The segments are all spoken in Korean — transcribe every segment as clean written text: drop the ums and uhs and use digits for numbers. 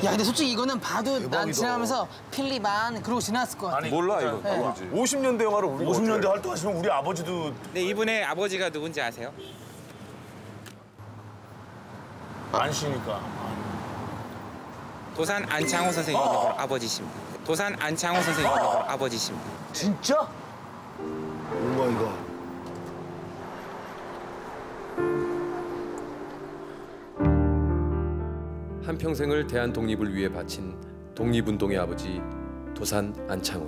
야, 근데 솔직히 이거는 봐도 난 지나면서 필리반 그러고 지났을 것 같아. 몰라 이거. 네. 50년대 영화를 우리 50년대 활동하시면 우리 아버지도. 네, 이분의 아버지가 누군지 아세요? 안 쉬니까. 도산 안창호 선생님이 아버지십니다. 도산 안창호 선생님이 아버지십니다. 진짜? 오마이갓. 한평생을 대한 독립을 위해 바친 독립운동의 아버지 도산 안창호.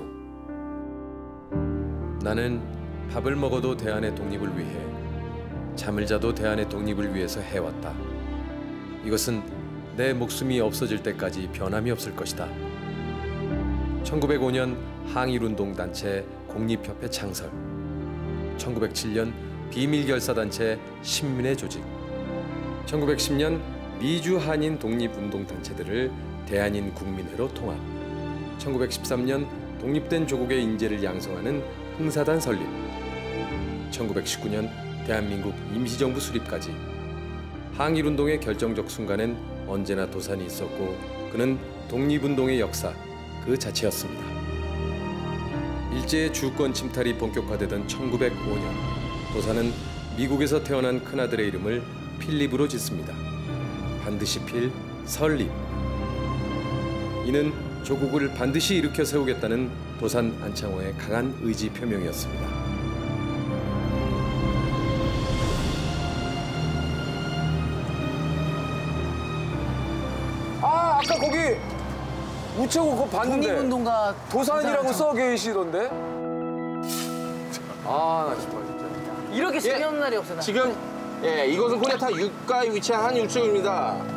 나는 밥을 먹어도 대한의 독립을 위해, 잠을 자도 대한의 독립을 위해서 해왔다. 이것은 내 목숨이 없어질 때까지 변함이 없을 것이다. 1905년 항일운동단체 공립협회 창설, 1907년 비밀결사단체 신민의 조직, 1910년 미주 한인 독립운동단체들을 대한인 국민회로 통합, 1913년 독립된 조국의 인재를 양성하는 흥사단 설립, 1919년 대한민국 임시정부 수립까지 항일운동의 결정적 순간엔 언제나 도산이 있었고 그는 독립운동의 역사 그 자체였습니다. 일제의 주권 침탈이 본격화되던 1905년 도산은 미국에서 태어난 큰아들의 이름을 필립으로 짓습니다. 반드시 필 설립. 이는 조국을 반드시 일으켜 세우겠다는 도산 안창호의 강한 의지 표명이었습니다. 아, 아까 거기 우체국 그거 봤는데. 독립운동가 도산이라고 써 계시던데? 아, 나 진짜. 이렇게 신기한 날이 없어. 나. 지금 이곳은 코리아타 6가에 위치한 한 우체국입니다.